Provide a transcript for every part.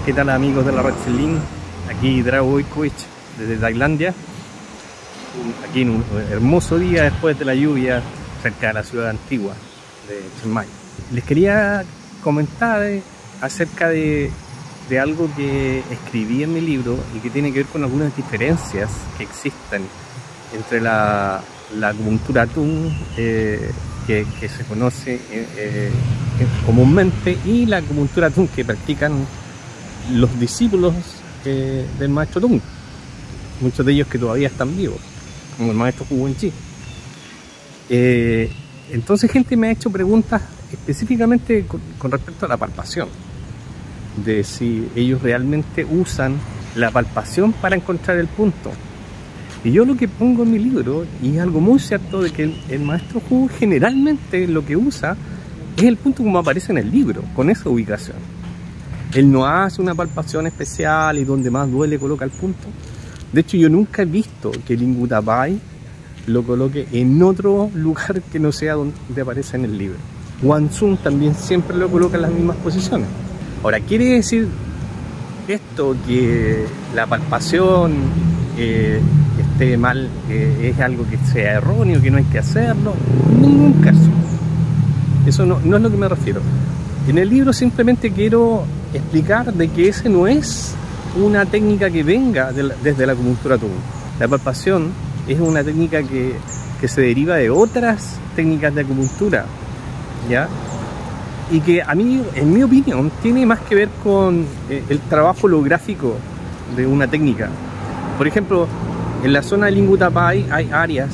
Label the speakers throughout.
Speaker 1: ¿Qué tal, amigos de la Red Link? Aquí Drago Boykovich desde Tailandia, aquí en un hermoso día después de la lluvia cerca de la ciudad antigua de Chiang Mai. Les quería comentar acerca de algo que escribí en mi libro y que tiene que ver con algunas diferencias que existen entre la acupuntura Tung, que se conoce comúnmente, y la acupuntura Tung que practican los discípulos del maestro Tung, muchos de ellos que todavía están vivos, como el maestro Hu Wenchi. Entonces gente me ha hecho preguntas específicamente con respecto a la palpación, de si ellos realmente usan la palpación para encontrar el punto. Y yo lo que pongo en mi libro, y es algo muy cierto, de que el maestro Hu generalmente lo que usa es el punto como aparece en el libro, con esa ubicación. Él no hace una palpación especial y donde más duele coloca el punto. De hecho, yo nunca he visto que Linghu Tapai lo coloque en otro lugar que no sea donde aparece en el libro. Wan Tsun también siempre lo coloca en las mismas posiciones. Ahora, ¿quiere decir esto que la palpación esté mal, es algo que sea erróneo, que no hay que hacerlo? En ningún caso. Eso no es lo que me refiero. En el libro simplemente quiero explicar de que ese no es una técnica que venga desde la acupuntura Tung. La palpación es una técnica que se deriva de otras técnicas de acupuntura, ¿ya? Y que a mí, en mi opinión, tiene más que ver con el trabajo holográfico de una técnica. Por ejemplo, en la zona de Linghu Tapai hay áreas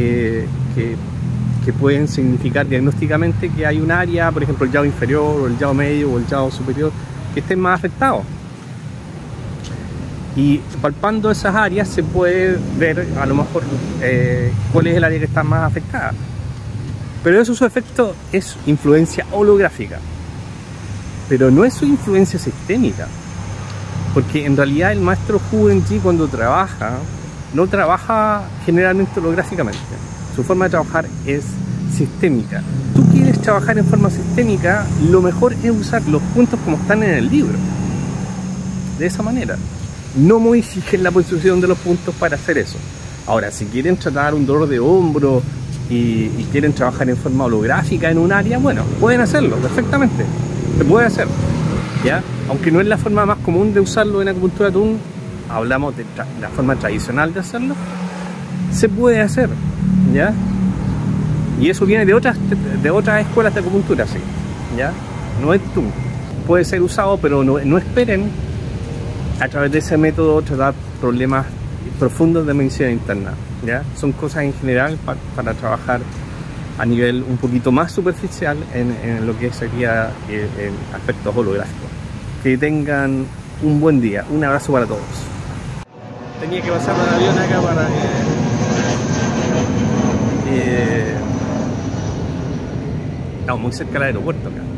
Speaker 1: que pueden significar diagnósticamente que hay un área, por ejemplo el yao inferior o el yao medio o el yao superior, que estén más afectados. Y palpando esas áreas se puede ver a lo mejor cuál es el área que está más afectada. Pero eso, su efecto es influencia holográfica, pero no es su influencia sistémica, porque en realidad el maestro Hu Wenchi, cuando trabaja, no trabaja generalmente holográficamente. Su forma de trabajar es sistémica. Tú quieres trabajar en forma sistémica, lo mejor es usar los puntos como están en el libro, de esa manera. No modifiquen la posición de los puntos para hacer eso. Ahora, si quieren tratar un dolor de hombro y quieren trabajar en forma holográfica en un área, bueno, pueden hacerlo perfectamente, se puede hacer, ¿ya? Aunque no es la forma más común de usarlo en acupuntura Tung, hablamos de la forma tradicional de hacerlo, se puede hacer, ¿ya? Y eso viene de otras escuelas de acupuntura, sí, ¿ya? No es Tung, puede ser usado, pero no esperen a través de ese método tratar problemas profundos de medicina interna, ¿ya? Son cosas en general para trabajar a nivel un poquito más superficial en lo que sería en aspectos holográficos. Que tengan un buen día, un abrazo para todos. Tenía que pasar el avión acá para estamos muy cerca del aeropuerto acá.